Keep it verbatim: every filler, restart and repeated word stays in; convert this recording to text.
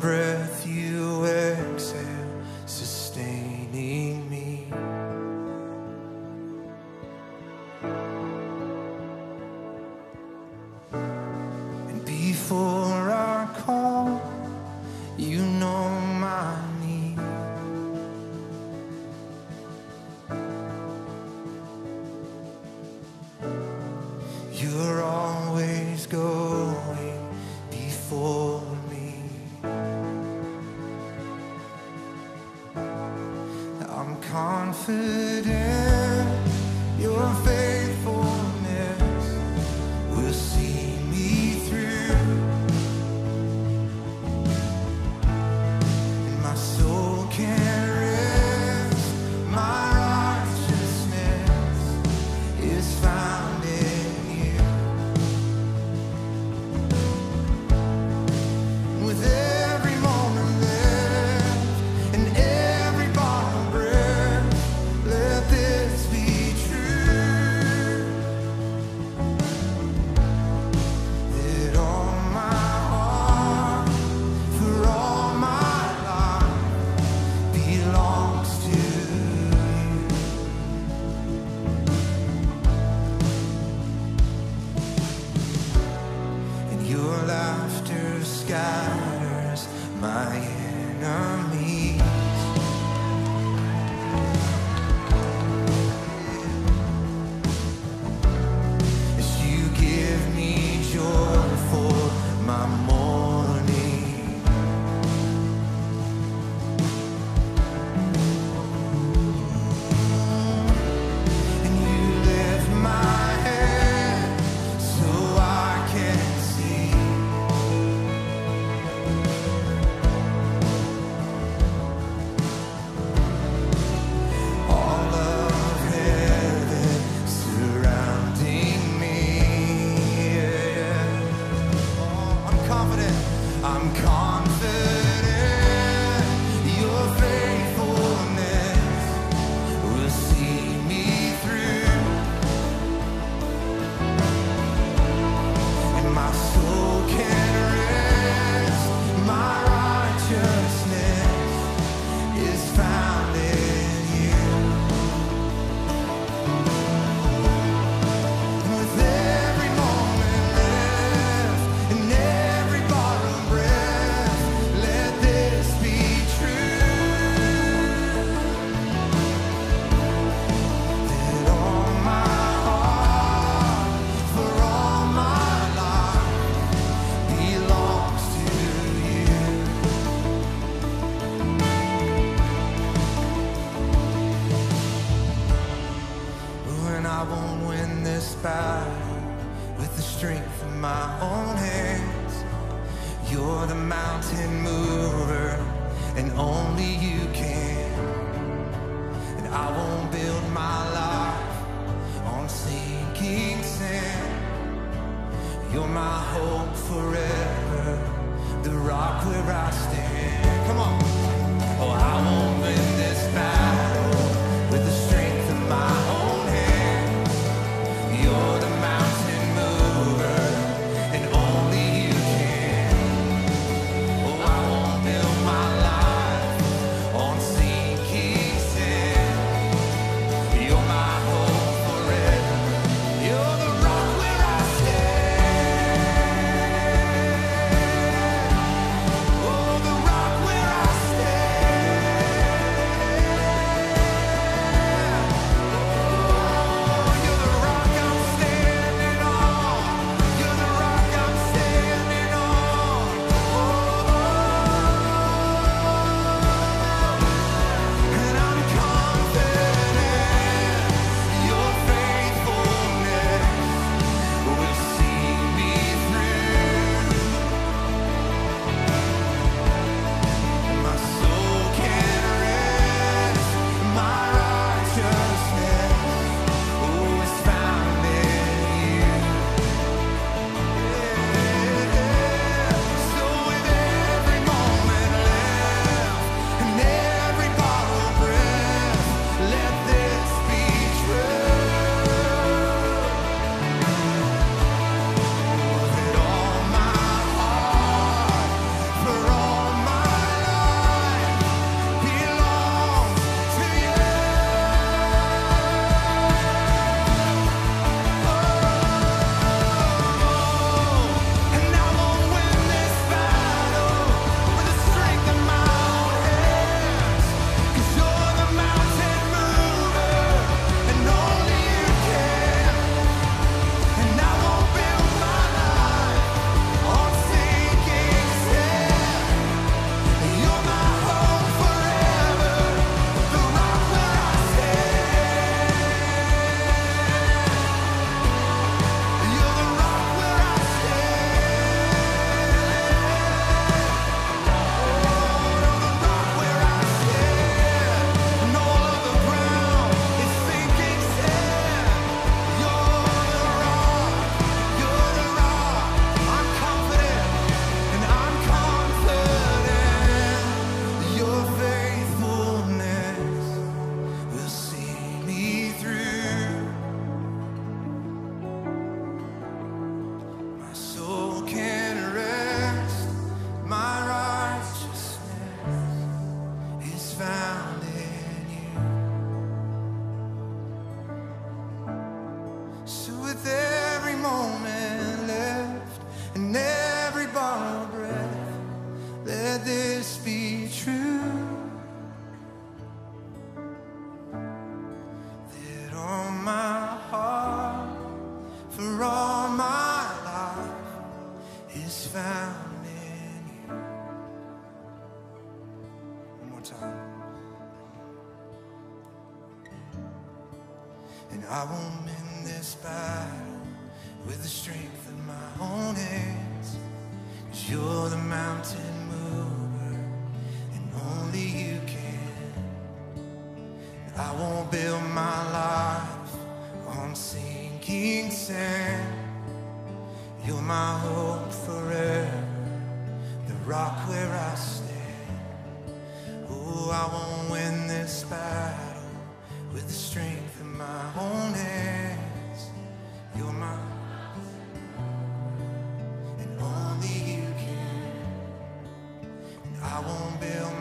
breath you exhale, sustaining me. And before I call, you know my need. You're always going before me. I'm confident your faithfulness will see me through. And my soul can rest, my righteousness is found in you. With every moment left and every bottom breath, let this be true. That all my heart, for all my life, belongs to you. And your laughter scatters my enemies. As you give me joy for my morning. And you lift my head so I can see. All of heaven surrounding me. Oh, I'm confident, I'm confident your faithfulness will see me through. And my soul can rest, my righteousness is found in you. And with every moment left and every bottom breath, let this be true. That all my heart, for all my life, belongs to you. When I won't win this battle with the strength of my own hands, you're the mountain mover, and only you can. And I won't build my life on sinking sand. You're my hope forever, the rock where I stand. Come on. Oh, I won't win this battle with the strength of my own hands. You're the mountain mover, and only you can. Oh, I this be true? That all my heart, for all my life, is found in you. One more time. And I won't win this battle with the strength of my own hands, 'cause you're the mountain mover, and only you can. And I won't build my life on sinking sand. You're my hope forever, the rock where I stand. Oh, I won't win this battle with the strength of my own hands. You're my, and only you can. And I won't build